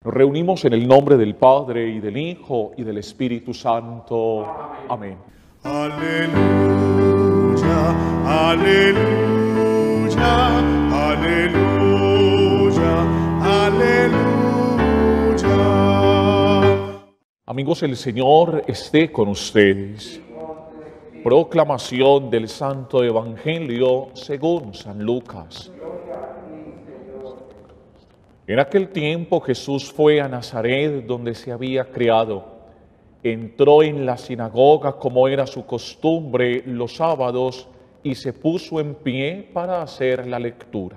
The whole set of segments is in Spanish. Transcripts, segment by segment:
Nos reunimos en el nombre del Padre, y del Hijo, y del Espíritu Santo. Amén. Aleluya, aleluya, aleluya, aleluya. Amigos, el Señor esté con ustedes. Proclamación del Santo Evangelio según San Lucas. En aquel tiempo Jesús fue a Nazaret, donde se había criado. Entró en la sinagoga, como era su costumbre, los sábados, y se puso en pie para hacer la lectura.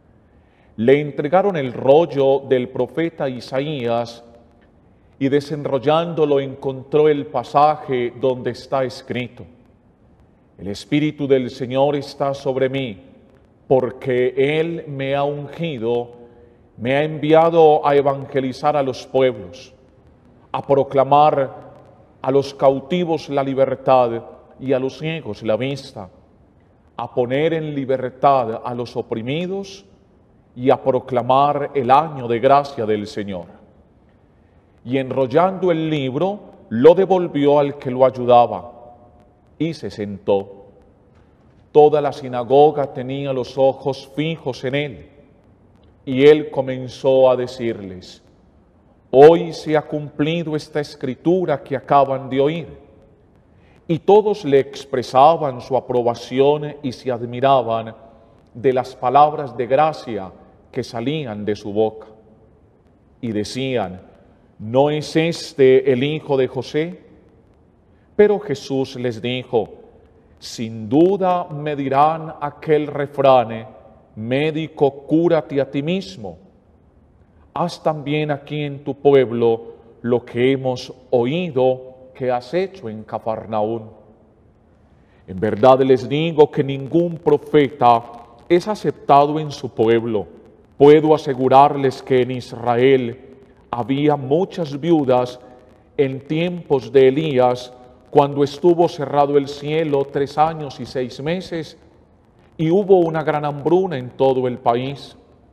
Le entregaron el rollo del profeta Isaías, y desenrollándolo encontró el pasaje donde está escrito: El Espíritu del Señor está sobre mí, porque Él me ha ungido, me ha enviado a evangelizar a los pueblos, a proclamar a los cautivos la libertad y a los ciegos la vista, a poner en libertad a los oprimidos y a proclamar el año de gracia del Señor. Y enrollando el libro, lo devolvió al que lo ayudaba y se sentó. Toda la sinagoga tenía los ojos fijos en él. Y él comenzó a decirles: Hoy se ha cumplido esta escritura que acaban de oír. Y todos le expresaban su aprobación y se admiraban de las palabras de gracia que salían de su boca. Y decían: ¿No es este el hijo de José? Pero Jesús les dijo: Sin duda me dirán aquel refrán: Médico, cúrate a ti mismo. Haz también aquí en tu pueblo lo que hemos oído que has hecho en Cafarnaún. En verdad les digo que ningún profeta es aceptado en su pueblo. Puedo asegurarles que en Israel había muchas viudas en tiempos de Elías, cuando estuvo cerrado el cielo 3 años y 6 meses, y hubo una gran hambruna en todo el país.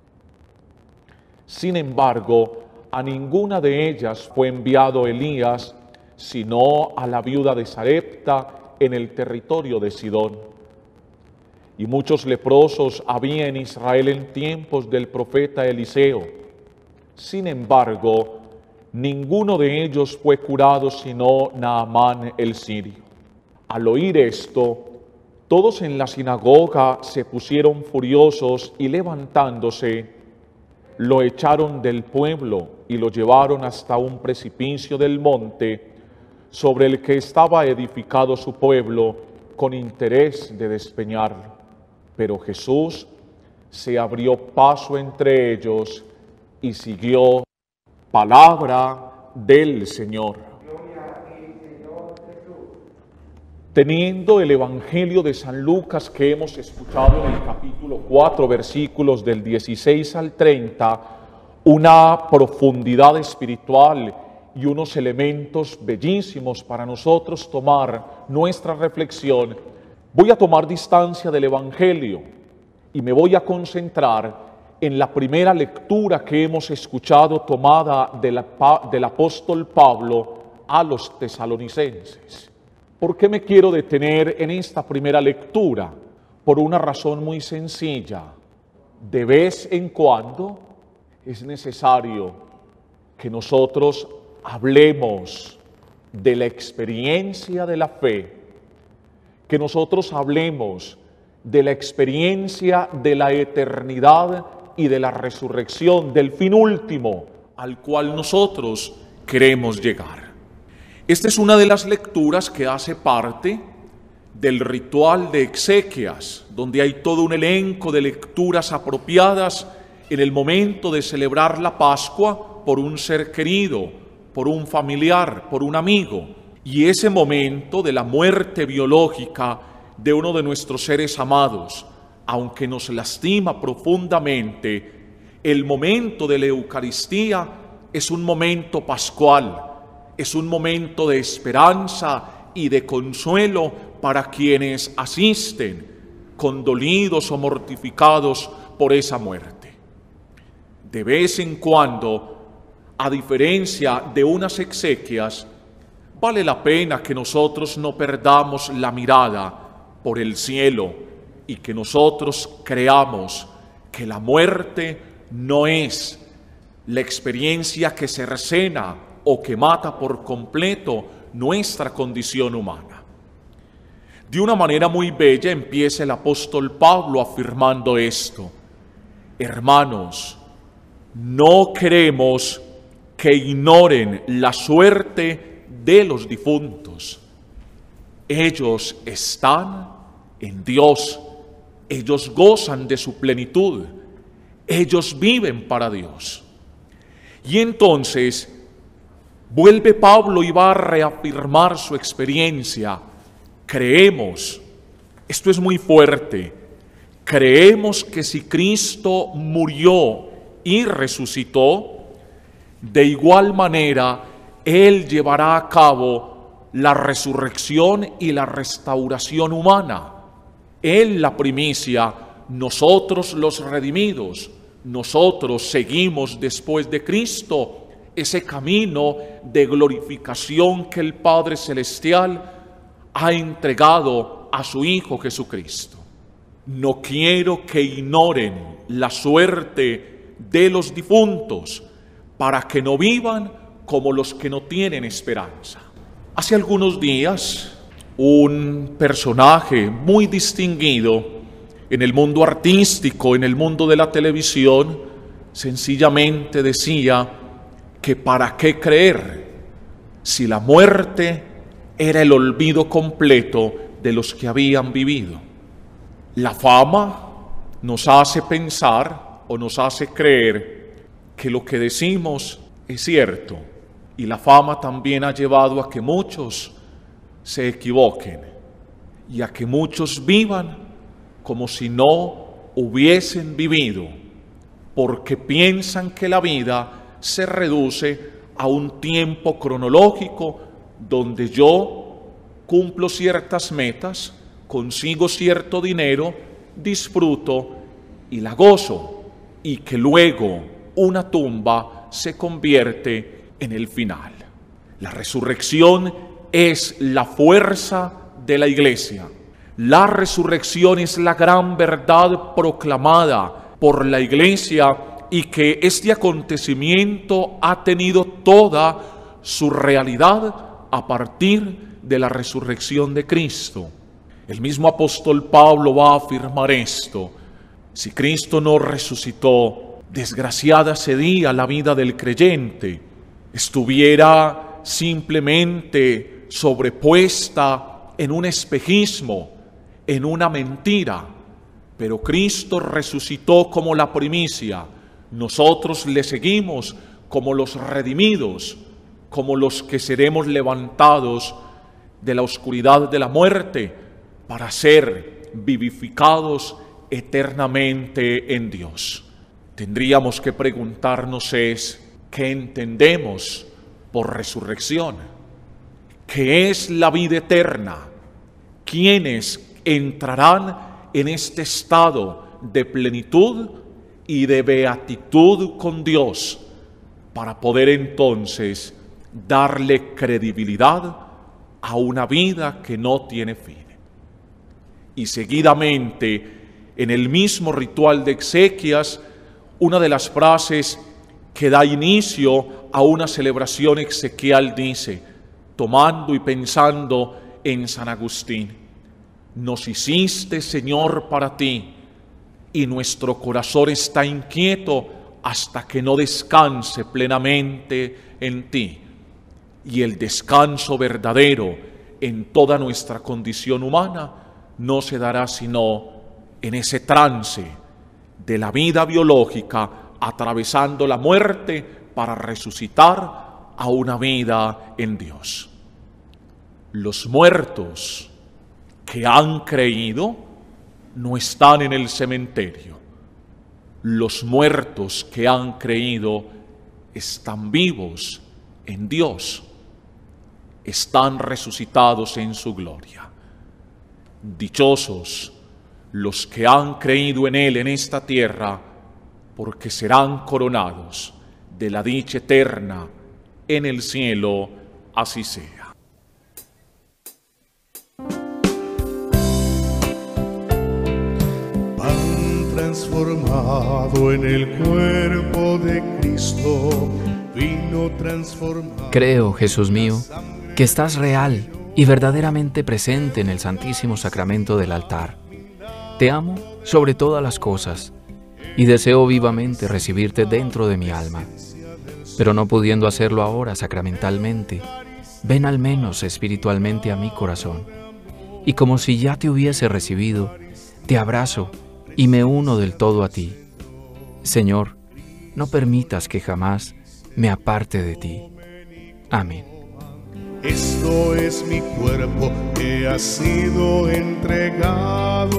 Sin embargo, a ninguna de ellas fue enviado Elías, sino a la viuda de Sarepta en el territorio de Sidón. Y muchos leprosos había en Israel en tiempos del profeta Eliseo. Sin embargo, ninguno de ellos fue curado sino Naamán el sirio. Al oír esto, todos en la sinagoga se pusieron furiosos y levantándose, lo echaron del pueblo y lo llevaron hasta un precipicio del monte sobre el que estaba edificado su pueblo con interés de despeñarlo. Pero Jesús se abrió paso entre ellos y siguió. Palabra del Señor. Teniendo el Evangelio de San Lucas que hemos escuchado en el capítulo 4, versículos del 16 al 30, una profundidad espiritual y unos elementos bellísimos para nosotros tomar nuestra reflexión, voy a tomar distancia del Evangelio y me voy a concentrar en la primera lectura que hemos escuchado tomada del apóstol Pablo a los tesalonicenses. ¿Por qué me quiero detener en esta primera lectura? Por una razón muy sencilla. De vez en cuando es necesario que nosotros hablemos de la experiencia de la fe, que nosotros hablemos de la experiencia de la eternidad y de la resurrección, del fin último al cual nosotros queremos llegar. Esta es una de las lecturas que hace parte del ritual de exequias, donde hay todo un elenco de lecturas apropiadas en el momento de celebrar la Pascua por un ser querido, por un familiar, por un amigo. Y ese momento de la muerte biológica de uno de nuestros seres amados, aunque nos lastima profundamente, el momento de la Eucaristía es un momento pascual, es un momento de esperanza y de consuelo para quienes asisten, condolidos o mortificados por esa muerte. De vez en cuando a diferencia de unas exequias, vale la pena que nosotros no perdamos la mirada por el cielo y que nosotros creamos que la muerte no es la experiencia que cercena o que mata por completo nuestra condición humana. De una manera muy bella empieza el apóstol Pablo afirmando esto: hermanos, no queremos que ignoren la suerte de los difuntos. Ellos están en Dios, ellos gozan de su plenitud, ellos viven para Dios. Y entonces vuelve Pablo y va a reafirmar su experiencia. Creemos, esto es muy fuerte, creemos que si Cristo murió y resucitó, de igual manera Él llevará a cabo la resurrección y la restauración humana. Él la primicia, nosotros los redimidos, nosotros seguimos después de Cristo ese camino de glorificación que el Padre Celestial ha entregado a su Hijo Jesucristo. No quiero que ignoren la suerte de los difuntos, para que no vivan como los que no tienen esperanza. Hace algunos días, un personaje muy distinguido en el mundo artístico, en el mundo de la televisión, sencillamente decía que para qué creer si la muerte era el olvido completo de los que habían vivido. La fama nos hace pensar o nos hace creer que lo que decimos es cierto, y la fama también ha llevado a que muchos se equivoquen y a que muchos vivan como si no hubiesen vivido, porque piensan que la vida se reduce a un tiempo cronológico donde yo cumplo ciertas metas, consigo cierto dinero, disfruto y la gozo, y que luego una tumba se convierte en el final. La resurrección es la fuerza de la Iglesia. La resurrección es la gran verdad proclamada por la Iglesia, y que este acontecimiento ha tenido toda su realidad a partir de la resurrección de Cristo. El mismo apóstol Pablo va a afirmar esto: si Cristo no resucitó, desgraciada sería la vida del creyente, estuviera simplemente sobrepuesta en un espejismo, en una mentira. Pero Cristo resucitó como la primicia, nosotros le seguimos como los redimidos, como los que seremos levantados de la oscuridad de la muerte para ser vivificados eternamente en Dios. Tendríamos que preguntarnos ¿qué entendemos por resurrección? ¿Qué es la vida eterna? ¿Quiénes entrarán en este estado de plenitud y de beatitud con Dios para poder entonces darle credibilidad a una vida que no tiene fin? Y seguidamente, en el mismo ritual de exequias, una de las frases que da inicio a una celebración exequial dice, tomando y pensando en San Agustín: nos hiciste, Señor, para ti, y nuestro corazón está inquieto hasta que no descanse plenamente en ti. Y el descanso verdadero en toda nuestra condición humana no se dará sino en ese trance de la vida biológica, atravesando la muerte para resucitar a una vida en Dios. Los muertos que han creído no están en el cementerio. Los muertos que han creído están vivos en Dios, están resucitados en su gloria. Dichosos los que han creído en Él en esta tierra, porque serán coronados de la dicha eterna en el cielo, así sea. Pan transformado en el cuerpo de Cristo, vino transformado. Creo, Jesús mío, que estás real y verdaderamente presente en el Santísimo Sacramento del altar. Te amo sobre todas las cosas y deseo vivamente recibirte dentro de mi alma. Pero no pudiendo hacerlo ahora sacramentalmente, ven al menos espiritualmente a mi corazón. Y como si ya te hubiese recibido, te abrazo y me uno del todo a ti. Señor, no permitas que jamás me aparte de ti. Amén. Esto es mi cuerpo que ha sido entregado.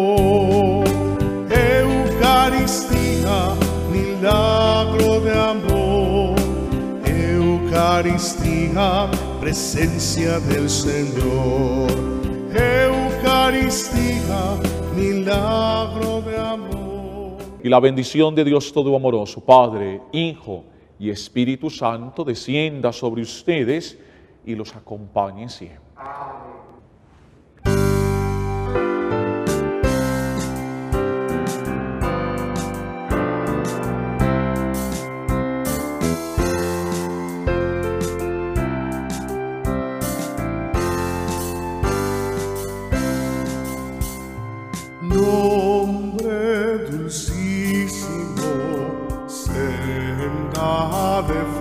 Eucaristía, milagro de amor. Eucaristía, presencia del Señor. Eucaristía, milagro de amor. Y la bendición de Dios Todoamoroso, Padre, Hijo y Espíritu Santo, descienda sobre ustedes y los acompañe siempre. Nombre dulcísimo, senda de